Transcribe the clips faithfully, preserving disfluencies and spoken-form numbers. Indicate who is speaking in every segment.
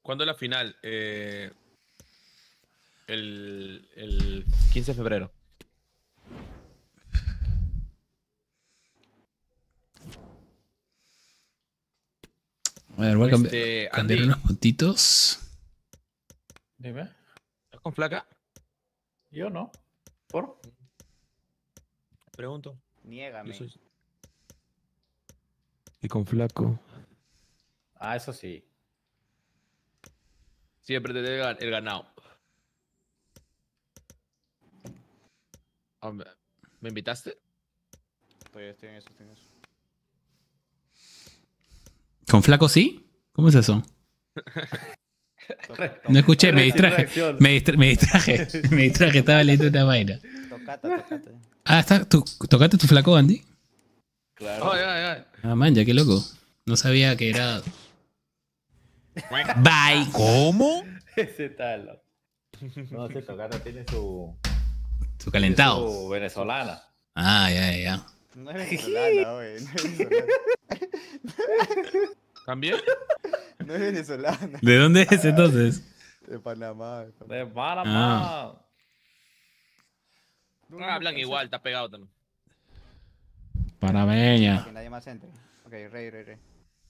Speaker 1: ¿Cuándo es la final? Eh, el, el quince de febrero.
Speaker 2: A ver, voy a cambiar,
Speaker 1: Este,
Speaker 2: cambiar
Speaker 1: Andy.
Speaker 2: unos puntitos.
Speaker 3: Dime.
Speaker 1: ¿Estás con flaca?
Speaker 3: Yo no. ¿Por?
Speaker 1: Pregunto.
Speaker 4: Niégame.
Speaker 1: Yo soy... Y con flaco.
Speaker 3: Ah, eso sí.
Speaker 1: Siempre te debe el ganado. Hombre, ¿me invitaste?
Speaker 4: Estoy, estoy en eso, estoy en eso.
Speaker 2: ¿Con flaco sí? ¿Cómo es eso?
Speaker 4: Toca-
Speaker 2: No escuché, me
Speaker 3: Sin
Speaker 2: distraje.
Speaker 3: reacción.
Speaker 2: Me, distra- me distraje. Me distraje, estaba leyendo una vaina.
Speaker 4: Tocate, tocate.
Speaker 2: Ah, está, ¿tú, ¿tocaste tu flaco, Andy?
Speaker 3: Claro.
Speaker 1: Ay, ay, ay.
Speaker 2: Ah, man, ya qué loco. No sabía que era... Bye. ¿Cómo?
Speaker 3: Ese tal. loco. No, sí, Tocata tiene su.
Speaker 2: Su calentado.
Speaker 3: Su venezolana.
Speaker 2: Ah, ya, ya.
Speaker 4: No es venezolana, güey. No es venezolana.
Speaker 1: ¿También?
Speaker 4: No es venezolana.
Speaker 2: ¿De dónde es entonces?
Speaker 4: De Panamá. de Panamá.
Speaker 3: De Panamá.
Speaker 1: Ah, hablan igual, está pegado también.
Speaker 2: Parameña.
Speaker 4: Que nadie más entre. Ok, rey, rey, rey.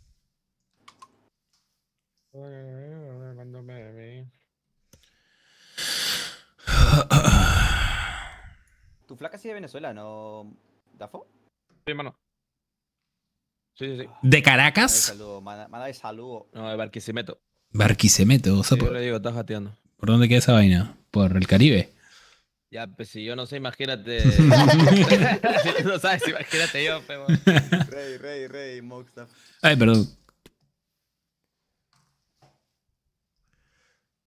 Speaker 4: ¿Tu flaca sí es de Venezuela, no? ¿Dafo?
Speaker 1: Sí, hermano. Sí, sí, sí.
Speaker 2: ¿De
Speaker 4: Manda
Speaker 2: Caracas?
Speaker 4: saludo, manda, manda de saludo.
Speaker 1: No, de Barquisimeto.
Speaker 2: Barquisimeto. O sea,
Speaker 1: Sí, yo
Speaker 2: por,
Speaker 1: le digo, estás jateando.
Speaker 2: ¿por dónde queda esa vaina? ¿Por el Caribe?
Speaker 1: Ya, pues si yo no sé, imagínate. No sabes, imagínate yo, pero.
Speaker 4: Rey, rey, rey, MoxWDF.
Speaker 2: Ay, perdón.